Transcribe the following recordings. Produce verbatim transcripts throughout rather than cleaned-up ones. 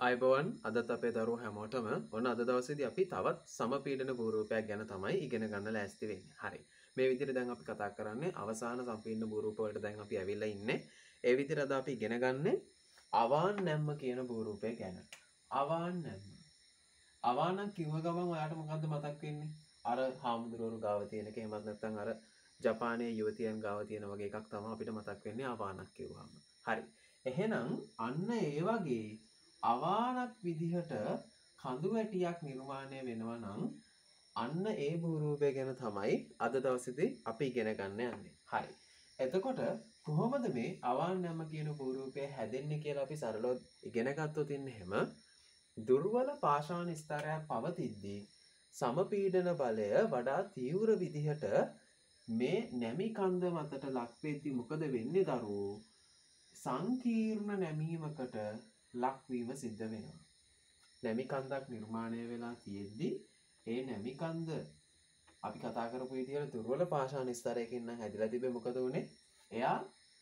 අයිබෝවන් අදත් අපේ දරුවෝ හැමෝටම ඔන්න අද දවසේදී අපි තවත් සමපීඩන භූරූපයක් ගැන තමයි ඉගෙන ගන්න ලෑස්ති වෙන්නේ. හරි. මේ විදිහට දැන් අපි කතා කරන්නේ අවසාන සම්පීඩන භූරූප වලට දැන් අපි ඇවිල්ලා ඉන්නේ. ඒ විදිහට අද අපි ඉගෙන ගන්නේ අවාන් නැම්ම කියන භූරූපය ගැන. අවාන් නැම්ම. අවානම් කිව්ව ගමන් ඔයාලට මොකද්ද මතක් වෙන්නේ? අර හාමුදුරුවෝ ගාව තියෙන එක එහෙමත් නැත්නම් අර ජපානයේ යුවතියන් ගාව තියෙන වගේ එකක් තමයි අපිට මතක් වෙන්නේ අවානක් කිව්වම. හරි. එහෙනම් අන්න ඒ වගේ අවානක් විදිහට කඳු වැටියක් නිර්මාණය වෙනවා නම් අන්න ඒ භූරූපය ගැන තමයි අද දවසේදී අපි ඉගෙන ගන්න යන්නේ. හරි. එතකොට කොහොමද මේ අවාන් නැම කියන භූරූපය හැදෙන්නේ කියලා අපි සරලව ඉගෙන ගත්තොත් ඉන්නේ හැම දුර්වල පාෂාණ ස්තරයක් පවතිද්දී සමපීඩන බලය වඩා තීව්‍ර විදිහට මේ නැමි කන්ද මතට ලක් වෙද්දී මොකද වෙන්නේ දරුවෝ? සංකීර්ණ නැමීමකට ලක්වීම සිද්ධ වෙනවා. නැමි කන්දක් නිර්මාණය වෙලා තියෙද්දී ඒ නැමි කන්ද අපි කතා කරපු විදිහට දුර්වල පාෂාණ ස්තරයකින් නම් හැදිලා තිබෙ මොකද උනේ? එයා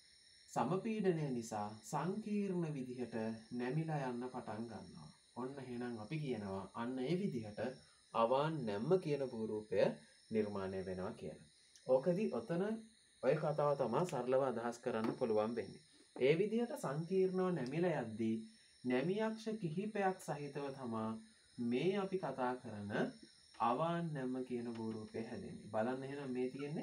සමපීඩනය නිසා සංකීර්ණ විදිහට නැමිලා යන්න පටන් ගන්නවා. ඔන්න එහෙනම් අපි කියනවා අන්න ඒ විදිහට අවාන් නැම්ම කියන භූරූපය නිර්මාණය වෙනවා කියලා. ඕකදී ඔතන ඔය කතාව තමයි සරලව අදහස් කරන්න පුළුවන් වෙන්නේ. ඒ විදිහට සංකීර්ණව නැමිලා යද්දී නැමි අක්ෂ කිහිපයක් සහිතව තමා මේ අපි කතා කරන අවාන් නැම්ම කියන භූරූපය හැදෙන්නේ. බලන්න එහෙනම් මේ තියෙන්නේ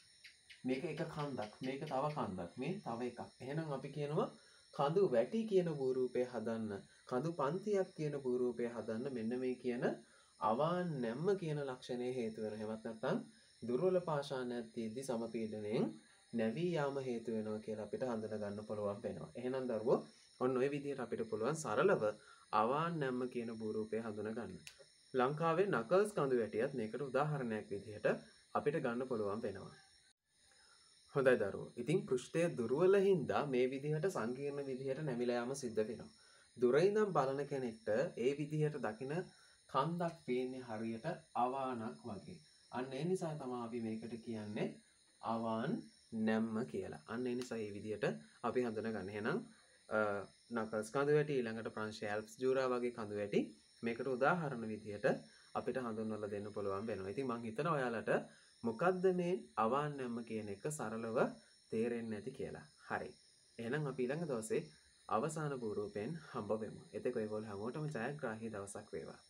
මේක එක කන්දක්, මේක තව කන්දක්, මේ තව එකක්. එහෙනම් අපි කියනවා කඳු වැටි කියන භූරූපය හදන්න, කඳු පන්තියක් කියන භූරූපය හදන්න මෙන්න මේ කියන අවාන් නැම්ම කියන ලක්ෂණය හේතු වෙනවා. එහෙමත් නැත්නම් දුර්වල පාෂාණයක් තියෙද්දි සමපීඩණයෙන් නැවී යාම හේතු වෙනවා කියලා අපිට හඳුනා ගන්න පුළුවන් වෙනවා. එහෙනම් දරුවෝ ඔන්න ඔය විදිහට අපිට පුළුවන් සරලව අවාන් නැම්ම කියන භූරූපය හඳුනා ගන්න. ලංකාවේ නකල්ස් කඳු වැටියත් මේකට උදාහරණයක් විදිහට අපිට ගන්න පුළුවන් වෙනවා. හොඳයි දරුවෝ. ඉතින් පෘෂ්ඨය දුර්වල හින්දා මේ විදිහට සංකීර්ණ විදිහට නැමිලා යාම සිද්ධ වෙනවා. දුර ඉඳන් බලන කෙනෙක්ට ඒ විදිහට දකින කන්දක් පේන්නේ හරියට අවානක් වගේ. අන්න ඒ නිසා තමයි අපි මේකට කියන්නේ අවාන් නැම්ම කියලා. අන්න ඒ නිසා මේ විදිහට අපි හඳුනා ගන්න. එහෙනම් නකල්ස් කඳු වැටි ඊළඟට ප්‍රංශ ඇල්ප්ස් ජූරා වගේ කඳු වැටි මේකට උදාහරණ විදිහට අපිට හඳුන්වලා දෙන්න පුළුවන් වෙනවා. ඉතින් මම හිතනවා ඔයාලට මොකද්ද මේ අවාන් නැම්ම කියන එක සරලව තේරෙන්නේ නැති කියලා. හරි. එහෙනම් අපි ඊළඟ දවසේ අවසාන භූරූපයෙන් හම්බ වෙමු. එතකොට ඔයගොල්ලෝ හැමෝටම ජයග්‍රාහී දවසක් වේවා.